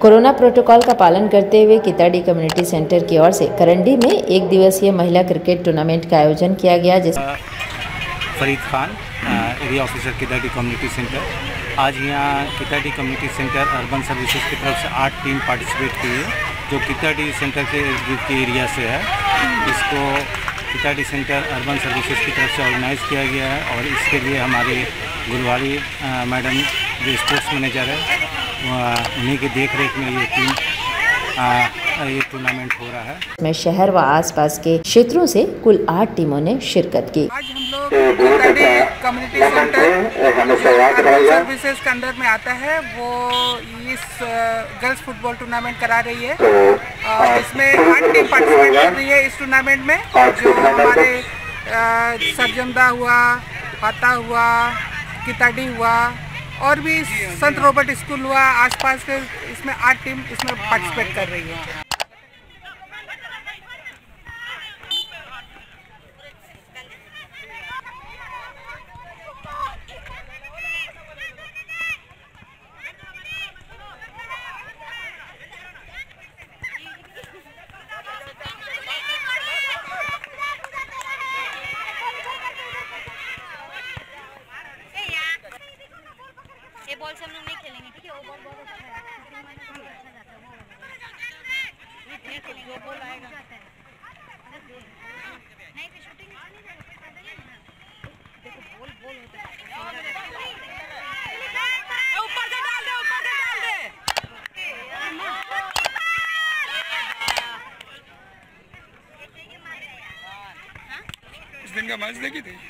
Corona protocol का पालन करते हुए किताडी कम्युनिटी सेंटर की ओर से करंडी में 1 दिवसीय महिला क्रिकेट टूर्नामेंट का आयोजन किया गया। Farid Khan, area officer Kitadi community centre. आज यहाँ Kitadi community centre urban services की तरफ से 8 टीम पार्टिसिपेट की है, जो किताडी सेंटर के के एरिया से है। इसको किताडी सेंटर अर्बन सर्विसेज की तरफ से ऑर्गेनाइज़ किया गया है और इसके लिए हमारे गुलवारी मैडम जो स्पोर्ट्स मैनेजर है, उन्हीं की देख रेख में ये टूर्नामेंट हो रहा है। इसमें शहर व आसपास के क्षेत्रों से कुल 8 टीमों ने शिरकत की। आज हम लोग किताडी कम्युनिटी सेंटर सर्विसेज के अंदर में आता है, वो इस गर्ल्स फुटबॉल टूर्नामेंट करा रही है और इसमें 8 टीम पार्टिसिपेट कर रही है इस टूर्नामेंट में। जो हमारे सरजमदा हुआ, हाता हुआ, किताडी हुआ और भी संत रॉबर्ट स्कूल हुआ, आसपास के इसमें 8 टीम इसमें पार्टिसिपेट कर रही है। ये बॉल से हम लोग नहीं खेलेंगे, ठीक है? वो बॉल बहुत अच्छा है, शूटिंग में बहुत अच्छा जाता है, वो नहीं खेलेंगे, वो बॉल आएगा नहीं, फिर शूटिंग नहीं जाएगा, देखो बॉल होता है, ऊपर से डाल दे, ऊपर से डाल दे। इस दिन का मैच देखी थी।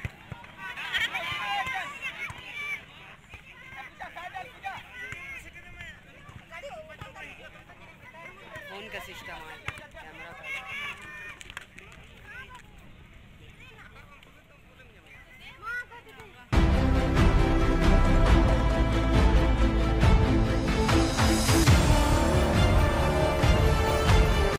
फोन का सिस्टम है, कैमरा का